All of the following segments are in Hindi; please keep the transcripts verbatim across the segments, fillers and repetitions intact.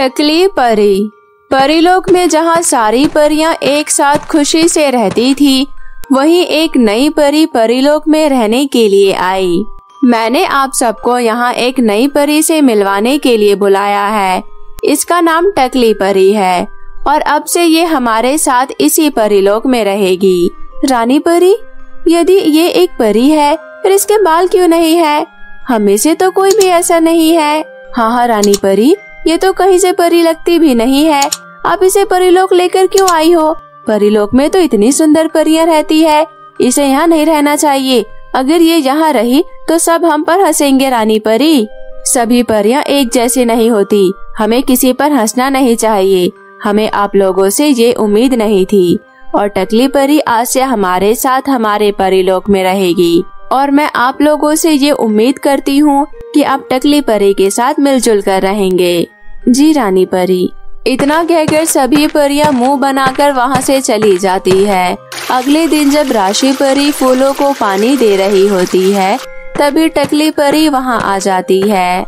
टकली परी। परीलोक में जहाँ सारी परियां एक साथ खुशी से रहती थी, वहीं एक नई परी परीलोक में रहने के लिए आई। मैंने आप सबको यहाँ एक नई परी से मिलवाने के लिए बुलाया है। इसका नाम टकली परी है और अब से ये हमारे साथ इसी परीलोक में रहेगी। रानी परी, यदि ये एक परी है फिर इसके बाल क्यों नहीं है? हमें से तो कोई भी ऐसा नहीं है। हाँ हाँ रानी परी, ये तो कहीं से परी लगती भी नहीं है। आप इसे परीलोक लेकर क्यों आई हो? परीलोक में तो इतनी सुंदर परियां रहती है, इसे यहाँ नहीं रहना चाहिए। अगर ये यहाँ रही तो सब हम पर हंसेंगे। रानी परी, सभी परियां एक जैसी नहीं होती, हमें किसी पर हंसना नहीं चाहिए। हमें आप लोगों से ये उम्मीद नहीं थी। और टकली परी आज से हमारे साथ हमारे परीलोक में रहेगी और मैं आप लोगों से ये उम्मीद करती हूँ कि आप टकली परी के साथ मिलजुल कर रहेंगे। जी रानी परी। इतना कहकर सभी परियां मुंह बनाकर वहाँ से चली जाती है। अगले दिन जब राशि परी फूलों को पानी दे रही होती है, तभी टकली परी वहाँ आ जाती है।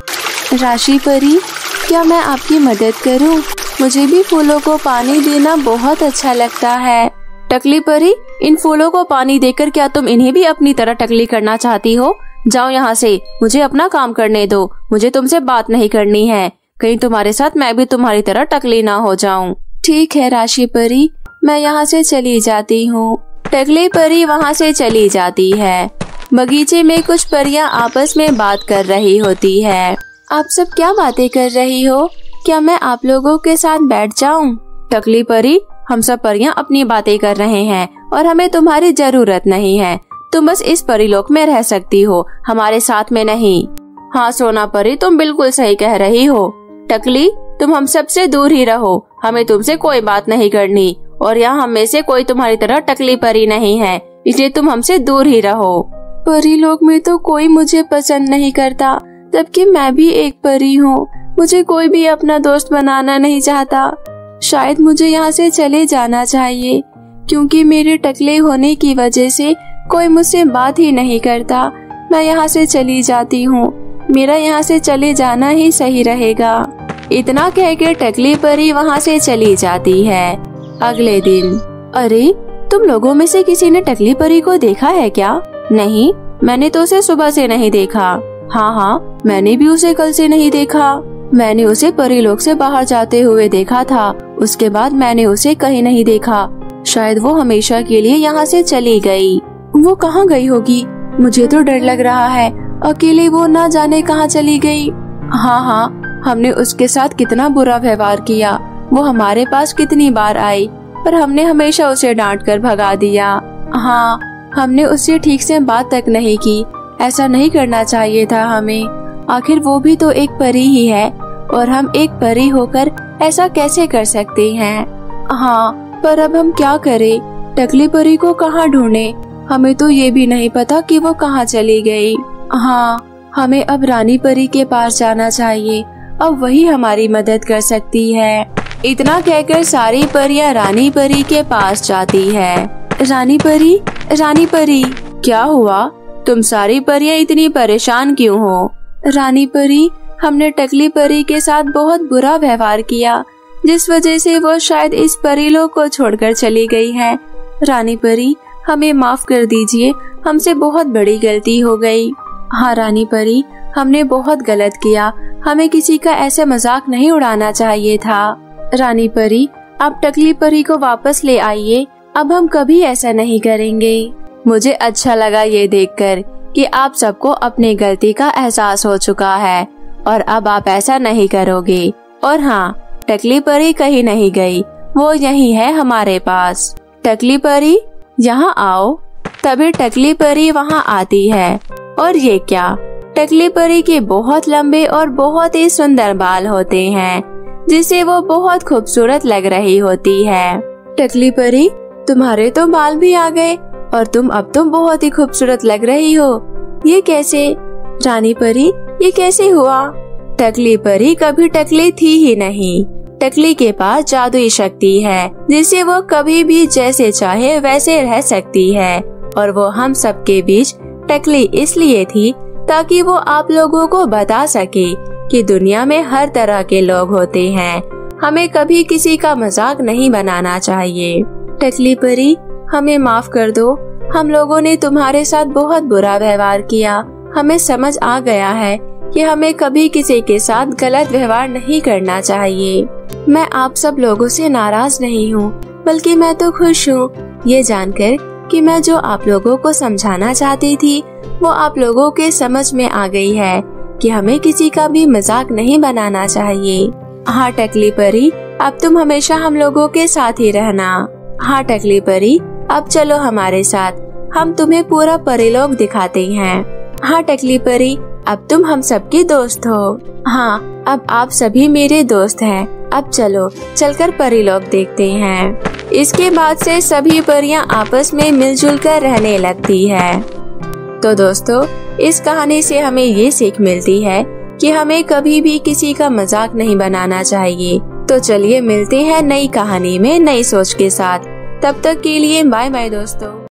राशि परी, क्या मैं आपकी मदद करूँ? मुझे भी फूलों को पानी देना बहुत अच्छा लगता है। टकली परी, इन फूलों को पानी देकर क्या तुम इन्हें भी अपनी तरह टकली करना चाहती हो? जाओ यहाँ से, मुझे अपना काम करने दो। मुझे तुमसे बात नहीं करनी है, कहीं तुम्हारे साथ मैं भी तुम्हारी तरह टकली ना हो जाऊं। ठीक है राशि परी, मैं यहाँ से चली जाती हूँ। टकली परी वहाँ से चली जाती है। बगीचे में कुछ परियां आपस में बात कर रही होती है। आप सब क्या बातें कर रही हो? क्या मैं आप लोगों के साथ बैठ जाऊं? टकली परी, हम सब परियां अपनी बातें कर रहे हैं और हमें तुम्हारी जरूरत नहीं है। तुम बस इस परीलोक में रह सकती हो, हमारे साथ में नहीं। हाँ सोना परी, तुम बिल्कुल सही कह रही हो। टकली, तुम हम सब से दूर ही रहो, हमें तुमसे कोई बात नहीं करनी। और यहाँ हम में से कोई तुम्हारी तरह टकली परी नहीं है, इसलिए तुम हमसे दूर ही रहो। परीलोक में तो कोई मुझे पसंद नहीं करता, जबकि मैं भी एक परी हूँ। मुझे कोई भी अपना दोस्त बनाना नहीं चाहता। शायद मुझे यहाँ से चले जाना चाहिए, क्योंकि मेरे टकले होने की वजह से कोई मुझसे बात ही नहीं करता। मैं यहाँ से चली जाती हूँ, मेरा यहाँ से चले जाना ही सही रहेगा। इतना कहकर टकली परी वहाँ से चली जाती है। अगले दिन। अरे, तुम लोगों में से किसी ने टकली परी को देखा है क्या? नहीं, मैंने तो उसे सुबह से नहीं देखा। हाँ हाँ, मैंने भी उसे कल से नहीं देखा। मैंने उसे परीलोक से बाहर जाते हुए देखा था, उसके बाद मैंने उसे कहीं नहीं देखा। शायद वो हमेशा के लिए यहाँ से चली गई। वो कहाँ गई होगी? मुझे तो डर लग रहा है, अकेले वो ना जाने कहाँ चली गई। हाँ हाँ, हमने उसके साथ कितना बुरा व्यवहार किया। वो हमारे पास कितनी बार आई, पर हमने हमेशा उसे डांट कर भगा दिया। हाँ, हमने उससे ठीक से बात तक नहीं की। ऐसा नहीं करना चाहिए था हमें। आखिर वो भी तो एक परी ही है और हम एक परी होकर ऐसा कैसे कर सकते हैं? हाँ, पर अब हम क्या करें? टकली परी को कहाँ ढूंढे? हमें तो ये भी नहीं पता कि वो कहाँ चली गई। हाँ, हमें अब रानी परी के पास जाना चाहिए, अब वही हमारी मदद कर सकती है। इतना कहकर सारी परियां रानी परी के पास जाती है। रानी परी, रानी परी, क्या हुआ? तुम सारी परियां इतनी परेशान क्यों हो? रानी परी, हमने टकली परी के साथ बहुत बुरा व्यवहार किया, जिस वजह से वो शायद इस परीलोक को छोड़कर चली गई है। रानी परी, हमें माफ कर दीजिए, हमसे बहुत बड़ी गलती हो गई। हाँ रानी परी, हमने बहुत गलत किया, हमें किसी का ऐसे मजाक नहीं उड़ाना चाहिए था। रानी परी, आप टकली परी को वापस ले आइए, अब हम कभी ऐसा नहीं करेंगे। मुझे अच्छा लगा ये देखकर कि आप सबको अपनी गलती का एहसास हो चुका है और अब आप ऐसा नहीं करोगे। और हाँ, टकली परी कहीं नहीं गई, वो यहीं है हमारे पास। टकली परी, यहाँ आओ। तभी टकली परी वहाँ आती है। और ये क्या? टकली परी के बहुत लंबे और बहुत ही सुंदर बाल होते हैं, जिससे वो बहुत खूबसूरत लग रही होती है। टकली परी, तुम्हारे तो बाल भी आ गए और तुम अब तो बहुत ही खूबसूरत लग रही हो। ये कैसे? रानी परी, ये कैसे हुआ? टकली परी कभी टकली थी ही नहीं। टकली के पास जादुई शक्ति है, जिससे वो कभी भी जैसे चाहे वैसे रह सकती है। और वो हम सबके बीच टकली इसलिए थी ताकि वो आप लोगों को बता सके कि दुनिया में हर तरह के लोग होते हैं। हमें कभी किसी का मजाक नहीं बनाना चाहिए। टकली परी, हमें माफ कर दो। हम लोगों ने तुम्हारे साथ बहुत बुरा व्यवहार किया। हमें समझ आ गया है कि हमें कभी किसी के साथ गलत व्यवहार नहीं करना चाहिए। मैं आप सब लोगों से नाराज नहीं हूँ, बल्कि मैं तो खुश हूँ ये जानकर कि मैं जो आप लोगों को समझाना चाहती थी वो आप लोगों के समझ में आ गई है कि हमें किसी का भी मजाक नहीं बनाना चाहिए। हाँ टकली परी, अब तुम हमेशा हम लोगों के साथ ही रहना। हाँ टकली परी, अब चलो हमारे साथ, हम तुम्हें पूरा परीलोक दिखाते हैं। हाँ टकली परी, अब तुम हम सबकी दोस्त हो। हाँ, अब आप सभी मेरे दोस्त हैं। अब चलो चलकर परीलोक देखते हैं। इसके बाद से सभी परियां आपस में मिलजुल कर रहने लगती है। तो दोस्तों, इस कहानी से हमें ये सीख मिलती है कि हमें कभी भी किसी का मजाक नहीं बनाना चाहिए। तो चलिए मिलते हैं नई कहानी में नई सोच के साथ। तब तक के लिए बाय बाय दोस्तों।